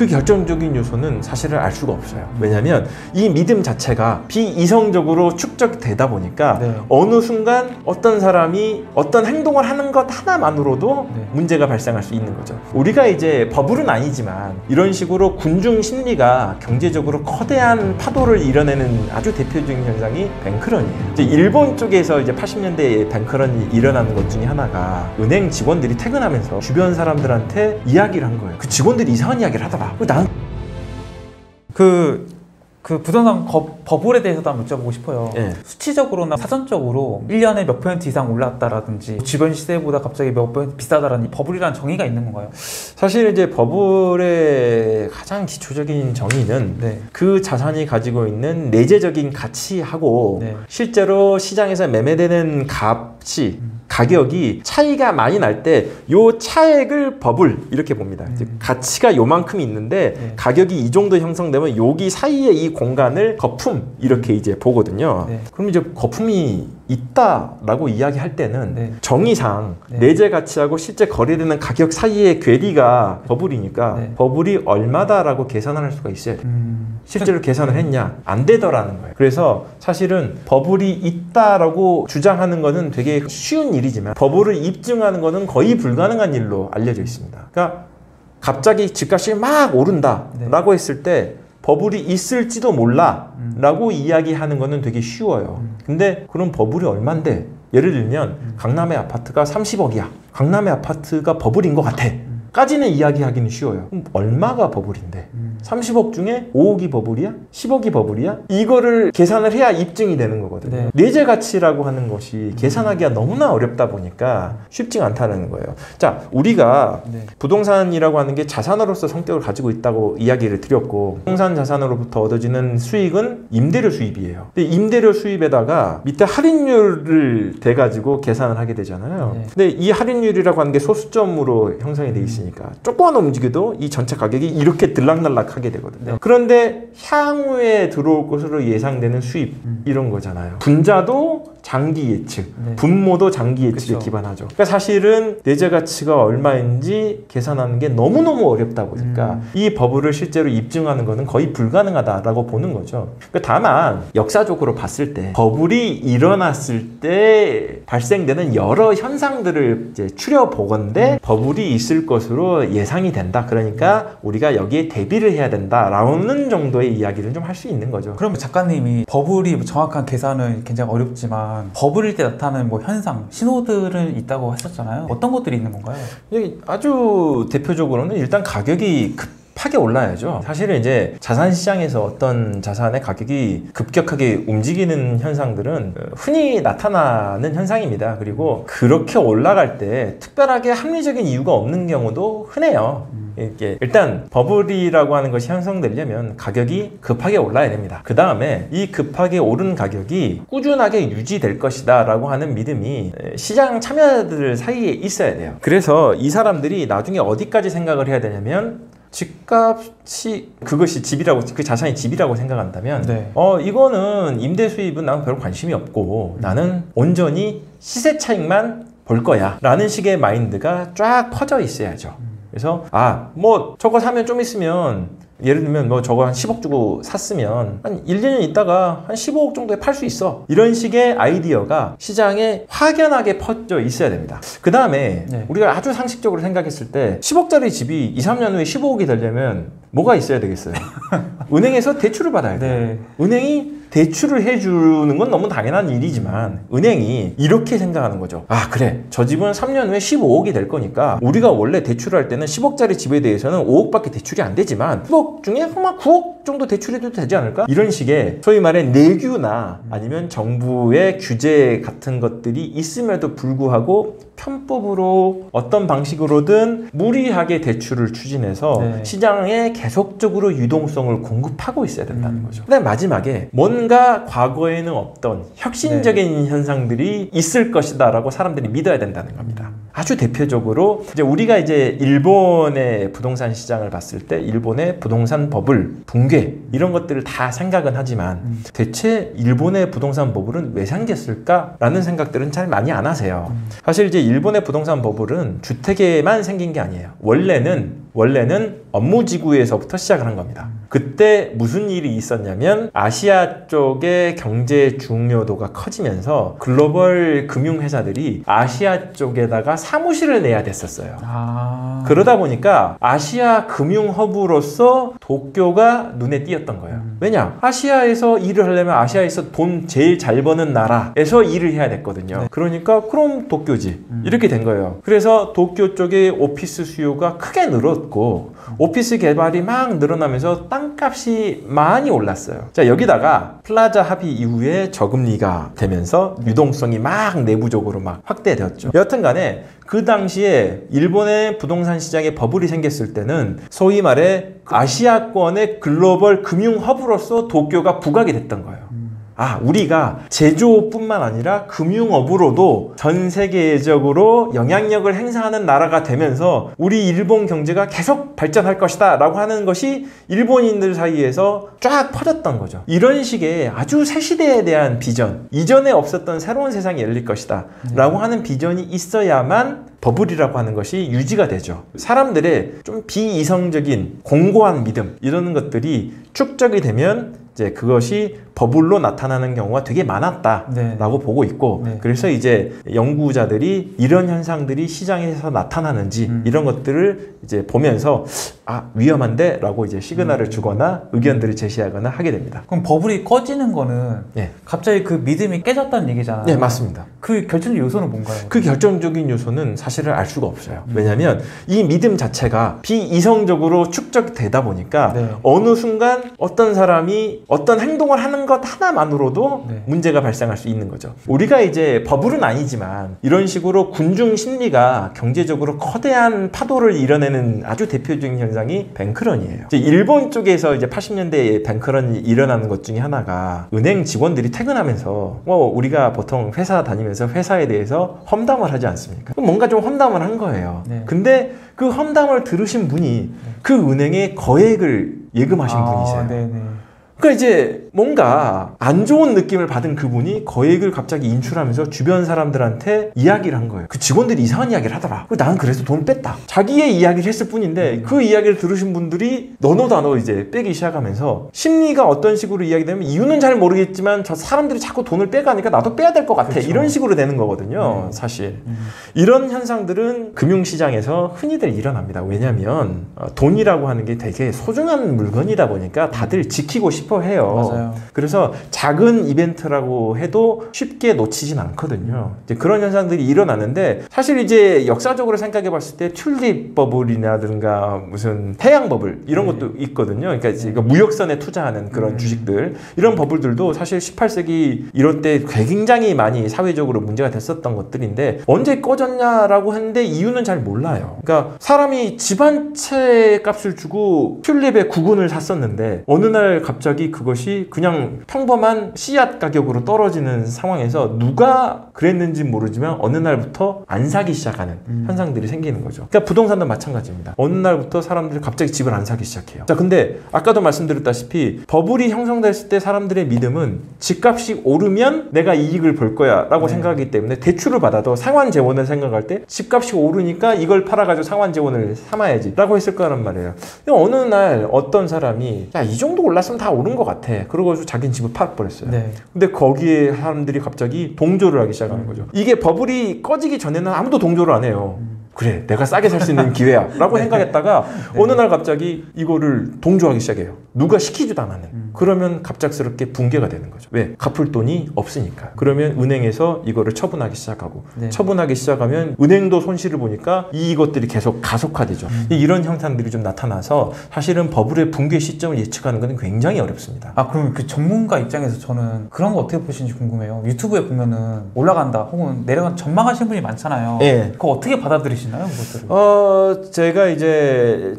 그 결정적인 요소는 사실을 알 수가 없어요. 왜냐하면 이 믿음 자체가 비이성적으로 축적되다 보니까 네. 어느 순간 어떤 사람이 어떤 행동을 하는 것 하나만으로도 네. 문제가 발생할 수 있는 거죠. 우리가 이제 버블은 아니지만 이런 식으로 군중 심리가 경제적으로 거대한 파도를 이뤄내는 아주 대표적인 현상이 뱅크런이에요. 이제 일본 쪽에서 이제 80년대에 뱅크런이 일어나는 것 중에 하나가 은행 직원들이 퇴근하면서 주변 사람들한테 이야기를 한 거예요. 그 직원들이 이상한 이야기를 하더라. 난 그 부동산 버블에 대해서도 한번 여쭤보고 싶어요. 네. 수치적으로나 사전적으로 1년에 몇 % 이상 올랐다라든지 주변 시세보다 갑자기 몇 % 비싸다라는 버블이라는 정의가 있는 건가요? 사실 이제 버블의 가장 기초적인 정의는 네. 그 자산이 가지고 있는 내재적인 가치하고 네. 실제로 시장에서 매매되는 값이 가격이 차이가 많이 날 때 요 차액을 버블 이렇게 봅니다. 즉 가치가 요만큼 있는데 네. 가격이 이 정도 형성되면 여기 사이에 이 공간을 거품 이렇게 이제 보거든요. 네. 그럼 이제 거품이 있다라고 이야기할 때는 네. 정의상 네. 내재 가치하고 실제 거래되는 가격 사이의 괴리가 버블이니까 네. 버블이 얼마다라고 계산을 할 수가 있어야 돼요. 실제로 계산을 했냐? 안 되더라는 거예요. 그래서 사실은 버블이 있다라고 주장하는 거는 되게 쉬운 일이지만 버블을 입증하는 거는 거의 불가능한 일로 알려져 있습니다. 그러니까 갑자기 집값이 막 오른다라고 했을 때 버블이 있을지도 몰라 라고 이야기하는 거는 되게 쉬워요. 근데 그럼 버블이 얼만데? 예를 들면 강남의 아파트가 30억이야. 강남의 아파트가 버블인 것 같아. 까지는 이야기하기는 쉬워요. 그럼 얼마가 버블인데? 30억 중에 5억이 버블이야? 10억이 버블이야? 이거를 계산을 해야 입증이 되는 거거든요. 네. 내재 가치라고 하는 것이 계산하기가 너무나 어렵다 보니까 쉽지가 않다는 거예요. 자, 우리가 네. 부동산이라고 하는 게 자산으로서 성격을 가지고 있다고 이야기를 드렸고 부동산 자산으로부터 얻어지는 수익은 임대료 수입이에요. 근데 임대료 수입에다가 밑에 할인율을 대가지고 계산을 하게 되잖아요. 네. 근데 이 할인율이라고 하는 게 소수점으로 형성이 돼 있으니까 조금만 움직여도 이 전체 가격이 이렇게 들락날락 하게 되거든요. 네. 그런데 향후에 들어올 것으로 예상되는 수입 이런 거잖아요. 분자도 장기 예측, 네. 분모도 장기 예측에 그쵸. 기반하죠. 그러니까 사실은 내재 가치가 얼마인지 계산하는 게 너무너무 어렵다 보니까 이 버블을 실제로 입증하는 것은 거의 불가능하다라고 보는 거죠. 그러니까 다만 역사적으로 봤을 때 버블이 일어났을 때 발생되는 여러 현상들을 이제 추려보건대 버블이 있을 것으로 예상이 된다. 그러니까 우리가 여기에 대비를 해야 된다라는 정도의 이야기를 좀 할 수 있는 거죠. 그럼 작가님이 버블이 정확한 계산은 굉장히 어렵지만 버블일 때 나타나는 뭐 현상, 신호들은 있다고 하셨잖아요. 어떤 것들이 있는 건가요? 아주 대표적으로는 일단 가격이 급하게 올라야죠. 사실은 이제 자산시장에서 어떤 자산의 가격이 급격하게 움직이는 현상들은 흔히 나타나는 현상입니다. 그리고 그렇게 올라갈 때 특별하게 합리적인 이유가 없는 경우도 흔해요. 이게 일단 버블이라고 하는 것이 형성되려면 가격이 급하게 올라야 됩니다. 그 다음에 이 급하게 오른 가격이 꾸준하게 유지될 것이다 라고 하는 믿음이 시장 참여자들 사이에 있어야 돼요. 그래서 이 사람들이 나중에 어디까지 생각을 해야 되냐면 집값이 그것이 집이라고 그 자산이 집이라고 생각한다면 네. 이거는 임대 수입은 나는 별로 관심이 없고 나는 온전히 시세 차익만 볼 거야 라는 식의 마인드가 쫙 퍼져 있어야죠. 그래서 뭐 저거 사면 좀 있으면 예를 들면 뭐 저거 한 10억 주고 샀으면 한 1, 2년 있다가 한 15억 정도에 팔 수 있어. 이런 식의 아이디어가 시장에 확연하게 퍼져 있어야 됩니다. 그 다음에 네. 우리가 아주 상식적으로 생각했을 때 10억짜리 집이 2, 3년 후에 15억이 되려면 뭐가 있어야 되겠어요? 은행에서 대출을 받아야 돼요. 네. 은행이 대출을 해주는 건 너무 당연한 일이지만 은행이 이렇게 생각하는 거죠. 그래. 저 집은 3년 후에 15억이 될 거니까 우리가 원래 대출할 때는 10억짜리 집에 대해서는 5억밖에 대출이 안 되지만 10억 중에 아마 9억 정도 대출해도 되지 않을까? 이런 식의 소위 말해 내규나 아니면 정부의 규제 같은 것들이 있음에도 불구하고 편법으로 어떤 방식으로든 무리하게 대출을 추진해서 네. 시장에 계속적으로 유동성을 공급하고 있어야 된다는 거죠. 그다음 마지막에 뭔가 과거에는 없던 혁신적인 현상들이 있을 것이다 라고 사람들이 믿어야 된다는 겁니다. 아주 대표적으로 우리가 이제 일본의 부동산 시장을 봤을 때 일본의 부동산 버블, 붕괴 이런 것들을 다 생각은 하지만 대체 일본의 부동산 버블은 왜 생겼을까라는 생각들은 잘 많이 안 하세요. 사실 이제 일본의 부동산 버블은 주택에만 생긴 게 아니에요. 원래는 업무지구에서부터 시작을 한 겁니다. 그때 무슨 일이 있었냐면 아시아 쪽의 경제 중요도가 커지면서 글로벌 금융회사들이 아시아 쪽에다가 사무실을 내야 됐었어요. 그러다 보니까 아시아 금융 허브로서 도쿄가 눈에 띄었던 거예요. 왜냐? 아시아에서 일을 하려면 아시아에서 돈 제일 잘 버는 나라에서 일을 해야 됐거든요. 네. 그러니까 그럼 도쿄지. 이렇게 된 거예요. 그래서 도쿄 쪽에 오피스 수요가 크게 늘었고 오피스 개발이 막 늘어나면서 땅값이 많이 올랐어요. 자, 여기다가 플라자 합의 이후에 저금리가 되면서 유동성이 막 내부적으로 막 확대되었죠. 여하튼 간에 그 당시에 일본의 부동산 시장에 버블이 생겼을 때는 소위 말해 아시아권의 글로벌 금융 허브로서 도쿄가 부각이 됐던 거예요. 우리가 제조업뿐만 아니라 금융업으로도 전 세계적으로 영향력을 행사하는 나라가 되면서 우리 일본 경제가 계속 발전할 것이다 라고 하는 것이 일본인들 사이에서 쫙 퍼졌던 거죠. 이런 식의 아주 새 시대에 대한 비전, 이전에 없었던 새로운 세상이 열릴 것이다 라고 하는 비전이 있어야만 버블이라고 하는 것이 유지가 되죠. 사람들의 좀 비이성적인 공고한 믿음 이런 것들이 축적이 되면 이제 그것이 버블로 나타나는 경우가 되게 많았다라고 보고 있고 그래서 이제 연구자들이 이런 현상들이 시장에서 나타나는지 이런 것들을 이제 보면서 위험한데 라고 이제 시그널을 주거나 의견들을 제시하거나 하게 됩니다. 그럼 버블이 꺼지는 거는 갑자기 그 믿음이 깨졌다는 얘기잖아요. 네, 맞습니다. 그 결정적 요소는 뭔가요? 그 결정적인 요소는 사실은 알 수가 없어요. 왜냐하면 이 믿음 자체가 비이성적으로 축적되다 보니까 어느 순간 어떤 사람이 어떤 행동을 하는 것 하나만으로도 문제가 발생할 수 있는 거죠. 우리가 이제 버블은 아니지만 이런 식으로 군중 심리가 경제적으로 커다란 파도를 이뤄내는 아주 대표적인 현상이 뱅크런이에요. 이제 일본 쪽에서 이제 80년대에 뱅크런이 일어나는 것 중에 하나가 은행 직원들이 퇴근하면서 우리가 보통 회사 다니면서 회사에 대해서 험담을 하지 않습니까? 뭔가 좀 험담을 한 거예요. 근데 그 험담을 들으신 분이 그 은행의 거액을 예금하신 분이세요. 그러니까 이제 뭔가 안 좋은 느낌을 받은 그분이 거액을 갑자기 인출하면서 주변 사람들한테 이야기를 한 거예요. 그 직원들이 이상한 이야기를 하더라. 나는 그래서 돈을 뺐다. 자기의 이야기를 했을 뿐인데 그 이야기를 들으신 분들이 너노다노 이제 빼기 시작하면서 심리가 어떤 식으로 이야기되면 이유는 잘 모르겠지만 저 사람들이 자꾸 돈을 빼가니까 나도 빼야 될 것 같아. 이런 식으로 되는 거거든요. 사실. 이런 현상들은 금융시장에서 흔히들 일어납니다. 왜냐하면 돈이라고 하는 게 되게 소중한 물건이다 보니까 다들 지키고 싶어 해요. 맞아요. 그래서 작은 이벤트라고 해도 쉽게 놓치진 않거든요. 이제 그런 현상들이 일어나는데 사실 이제 역사적으로 생각해 봤을 때 튤립 버블이라든가 무슨 태양 버블 이런 것도 있거든요. 그러니까 무역선에 투자하는 그런 주식들 이런 버블들도 사실 18세기 이럴 때 굉장히 많이 사회적으로 문제가 됐었던 것들인데 언제 꺼졌냐라고 했는데 이유는 잘 몰라요. 그러니까 사람이 집 한 채 값을 주고 튤립의 구근을 샀었는데 어느 날 갑자기 그것이 그냥 평범한 씨앗 가격으로 떨어지는 상황에서 누가 그랬는지 모르지만 어느 날부터 안 사기 시작하는 현상들이 생기는 거죠. 그러니까 부동산도 마찬가지입니다. 어느 날부터 사람들이 갑자기 집을 안 사기 시작해요. 자, 근데 아까도 말씀드렸다시피 버블이 형성됐을 때 사람들의 믿음은 집값이 오르면 내가 이익을 볼 거야 라고 생각하기 때문에 대출을 받아도 상환재원을 생각할 때 집값이 오르니까 이걸 팔아가지고 상환재원을 삼아야지 라고 했을 거란 말이에요. 어느 날 어떤 사람이 이 정도 올랐으면 다 오른 것 같아. 그러고 자기는 집을 팔아버렸어요. 근데 거기에 사람들이 갑자기 동조를 하기 시작하는 거죠. 이게 버블이 꺼지기 전에는 아무도 동조를 안 해요. 그래, 내가 싸게 살 수 있는 기회야 라고 생각했다가 어느 날 갑자기 이거를 동조하기 시작해요. 누가 시키지도 않았는. 그러면 갑작스럽게 붕괴가 되는 거죠. 왜? 갚을 돈이 없으니까. 그러면 은행에서 이거를 처분하기 시작하고 처분하기 시작하면 은행도 손실을 보니까 이것들이 계속 가속화되죠. 이런 현상들이 좀 나타나서 사실은 버블의 붕괴 시점을 예측하는 것은 굉장히 어렵습니다. 그럼 그 전문가 입장에서 저는 그런 거 어떻게 보시는지 궁금해요. 유튜브에 보면은 올라간다 혹은 내려간 전망하시는 분이 많잖아요. 그거 어떻게 받아들이시나요? 그것들을? 제가 이제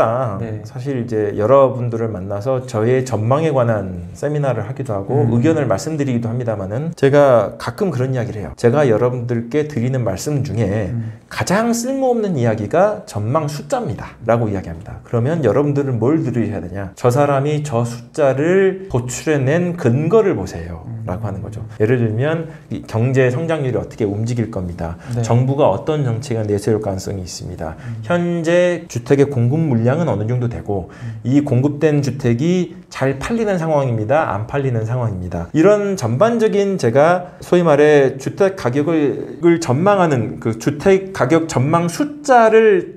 직업상 사실 이제 여러분들을 만나서 저의 전망에 관한 세미나를 하기도 하고 의견을 말씀드리기도 합니다만은 제가 가끔 그런 이야기를 해요. 제가 여러분들께 드리는 말씀 중에 가장 쓸모없는 이야기가 전망 숫자입니다 라고 이야기합니다. 그러면 여러분들은 뭘 들으셔야 되냐? 저 사람이 저 숫자를 도출해낸 근거를 보세요. 라고 하는 거죠. 예를 들면 이 경제 성장률이 어떻게 움직일 겁니다. 네. 정부가 어떤 정책을 내세울 가능성이 있습니다. 현재 주택의 공급 물량은 어느 정도 되고 이 공급된 주택이 잘 팔리는 상황입니다. 안 팔리는 상황입니다. 이런 전반적인 제가 소위 말해 주택 가격을 전망하는 그 주택 가격 전망 숫자를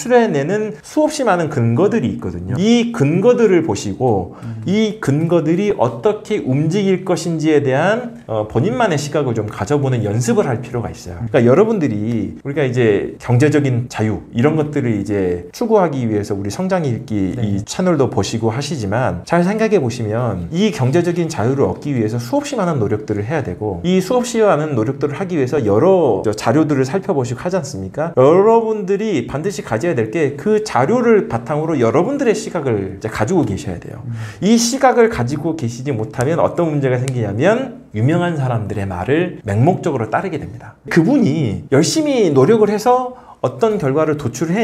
도출해내는 수없이 많은 근거들이 있거든요. 이 근거들을 보시고 이 근거들이 어떻게 움직일 것인지에 대한 본인만의 시각을 좀 가져보는 연습을 할 필요가 있어요. 그러니까 여러분들이 우리가 이제 경제적인 자유 이런 것들을 이제 추구하기 위해서 우리 성장 읽기 이 채널도 보시고 하시지만 잘 생각해 보시면 이 경제적인 자유를 얻기 위해서 수없이 많은 노력들을 해야 되고 이 수없이 많은 노력들을 하기 위해서 여러 자료들을 살펴보시고 하지 않습니까? 여러분들이 반드시 가져야 될 게 그 자료를 바탕으로 여러분들의 시각을 이제 가지고 계셔야 돼요. 이 시각을 가지고 계시지 못하면 어떤 문제가 생기냐면 유명한 사람들의 말을 맹목적으로 따르게 됩니다. 그분이 열심히 노력을 해서 어떤 결과를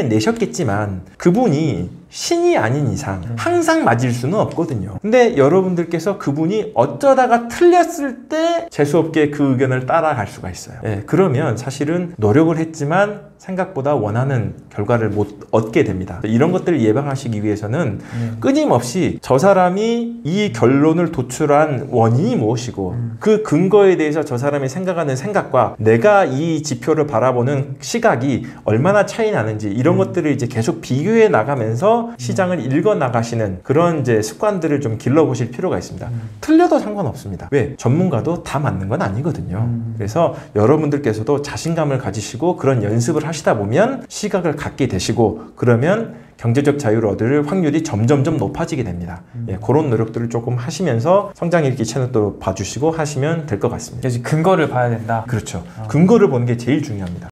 도출해내셨겠지만 그분이 신이 아닌 이상 항상 맞을 수는 없거든요. 근데 여러분들께서 그분이 어쩌다가 틀렸을 때 재수없게 그 의견을 따라갈 수가 있어요. 그러면 사실은 노력을 했지만 생각보다 원하는 결과를 못 얻게 됩니다. 이런 것들을 예방하시기 위해서는 끊임없이 저 사람이 이 결론을 도출한 원인이 무엇이고 그 근거에 대해서 저 사람이 생각하는 생각과 내가 이 지표를 바라보는 시각이 얼마나 차이 나는지 이런 것들을 이제 계속 비교해 나가면서 시장을 읽어 나가시는 그런 이제 습관들을 좀 길러보실 필요가 있습니다. 틀려도 상관없습니다. 왜? 전문가도 다 맞는 건 아니거든요. 그래서 여러분들께서도 자신감을 가지시고 그런 연습을 하시다 보면 시각을 갖게 되시고 그러면 경제적 자유를 얻을 확률이 점점점 높아지게 됩니다. 그런 노력들을 조금 하시면서 성장 읽기 채널도 봐주시고 하시면 될 것 같습니다. 근거를 봐야 된다. 그렇죠. 근거를 보는 게 제일 중요합니다.